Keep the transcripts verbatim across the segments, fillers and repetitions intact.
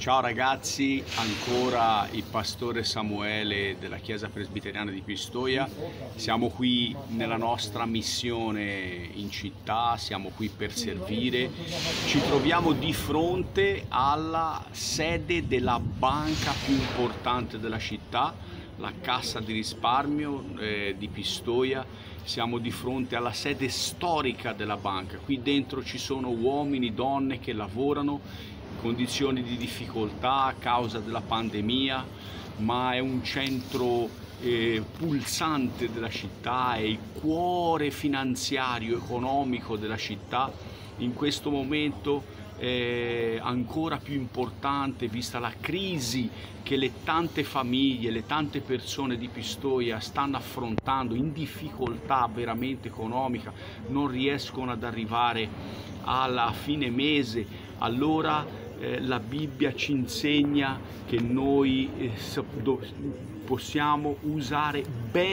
Ciao ragazzi, ancora il pastore Samuele della Chiesa Presbiteriana di Pistoia. Siamo qui nella nostra missione in città, siamo qui per servire. Ci troviamo di fronte alla sede della banca più importante della città, la Cassa di Risparmio eh, di Pistoia. Siamo di fronte alla sede storica della banca. Qui dentro ci sono uomini, donne che lavorano condizioni di difficoltà a causa della pandemia, ma è un centro eh, pulsante della città, è il cuore finanziario, economico della città. In questo momento è ancora più importante, vista la crisi che le tante famiglie, le tante persone di Pistoia stanno affrontando in difficoltà veramente economica, non riescono ad arrivare alla fine mese. Allora Eh, la Bibbia ci insegna che noi eh, possiamo usare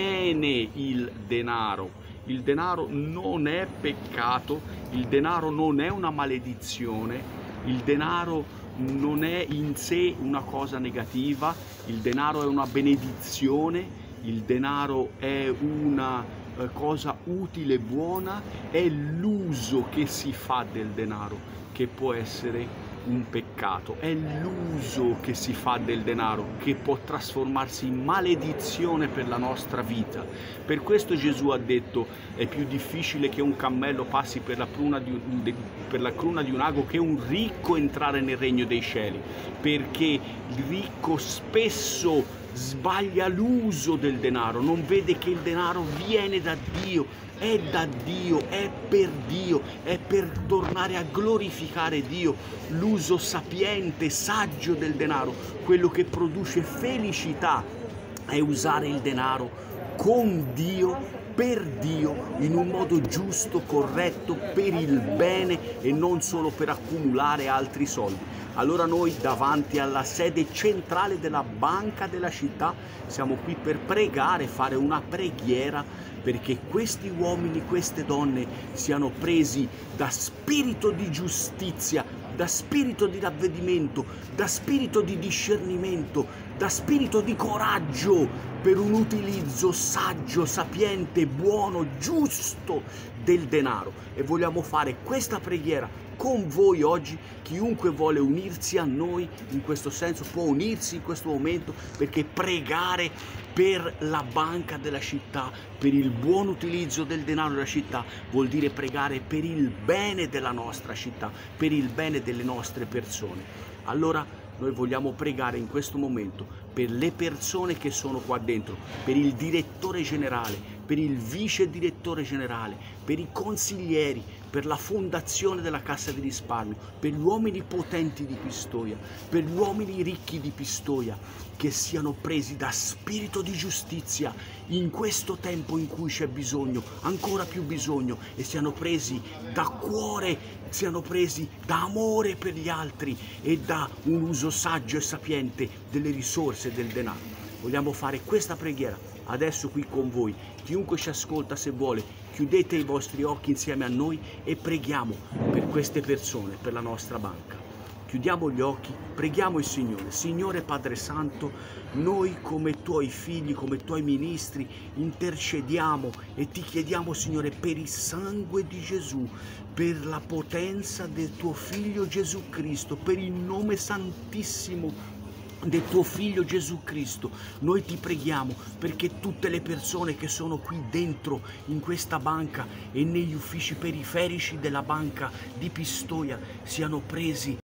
bene il denaro. Il denaro non è peccato, il denaro non è una maledizione, il denaro non è in sé una cosa negativa, il denaro è una benedizione, il denaro è una eh, cosa utile e buona, è l'uso che si fa del denaro che può essere un peccato, è l'uso che si fa del denaro che può trasformarsi in maledizione per la nostra vita. Per questo Gesù ha detto: è più difficile che un cammello passi per la cruna di un, per la cruna di un ago che un ricco entrare nel regno dei cieli, perché il ricco spesso sbaglia l'uso del denaro, non vede che il denaro viene da Dio, è da Dio, è per Dio, è per tornare a glorificare Dio. L'uso sapiente, saggio del denaro, quello che produce felicità, è usare il denaro con Dio, per Dio, in un modo giusto, corretto, per il bene e non solo per accumulare altri soldi. Allora noi davanti alla sede centrale della banca della città siamo qui per pregare, fare una preghiera perché questi uomini, queste donne siano presi da spirito di giustizia, da spirito di ravvedimento, da spirito di discernimento, da spirito di coraggio per un utilizzo saggio, sapiente, buono, giusto del denaro. E vogliamo fare questa preghiera con voi oggi. Chiunque vuole unirsi a noi in questo senso può unirsi in questo momento, perché pregare per la banca della città, per il buon utilizzo del denaro della città, vuol dire pregare per il bene della nostra città, per il bene delle nostre persone. Allora noi vogliamo pregare in questo momento per le persone che sono qua dentro, per il direttore generale, per il vice direttore generale, per i consiglieri, per la fondazione della Cassa di Risparmio, per gli uomini potenti di Pistoia, per gli uomini ricchi di Pistoia, che siano presi da spirito di giustizia in questo tempo in cui c'è bisogno, ancora più bisogno, e siano presi da cuore, siano presi da amore per gli altri e da un uso saggio e sapiente delle risorse del denaro. Vogliamo fare questa preghiera adesso qui con voi. Chiunque ci ascolta, se vuole, chiudete i vostri occhi insieme a noi e preghiamo per queste persone, per la nostra banca. Chiudiamo gli occhi, preghiamo il Signore. Signore Padre Santo, noi come Tuoi figli, come Tuoi ministri, intercediamo e Ti chiediamo, Signore, per il sangue di Gesù, per la potenza del Tuo Figlio Gesù Cristo, per il nome santissimo del Tuo Figlio Gesù Cristo. Noi Ti preghiamo perché tutte le persone che sono qui dentro in questa banca e negli uffici periferici della banca di Pistoia siano presi